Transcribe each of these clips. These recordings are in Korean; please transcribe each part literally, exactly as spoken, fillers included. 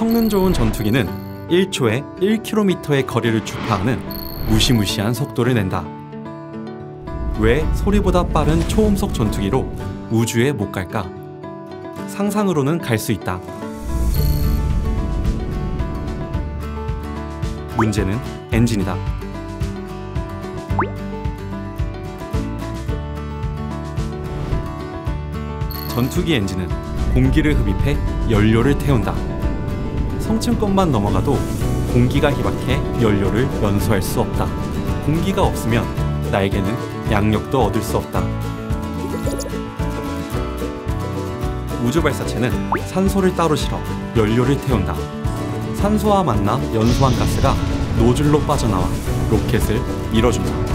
성능 좋은 전투기는 일 초에 일 킬로미터의 거리를 주파하는 무시무시한 속도를 낸다. 왜 소리보다 빠른 초음속 전투기로 우주에 못 갈까? 상상으로는 갈 수 있다. 문제는 엔진이다. 전투기 엔진은 공기를 흡입해 연료를 태운다. 성층권만 넘어가도 공기가 희박해 연료를 연소할 수 없다. 공기가 없으면 날개는 양력도 얻을 수 없다. 우주발사체는 산소를 따로 실어 연료를 태운다. 산소와 만나 연소한 가스가 노즐로 빠져나와 로켓을 밀어준다.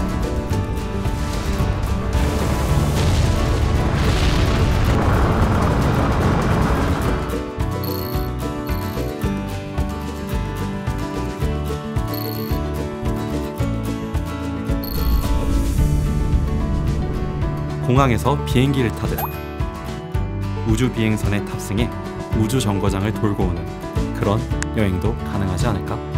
공항에서 비행기를 타듯 우주 비행선에 탑승해 우주 정거장을 돌고 오는 그런 여행도 가능하지 않을까?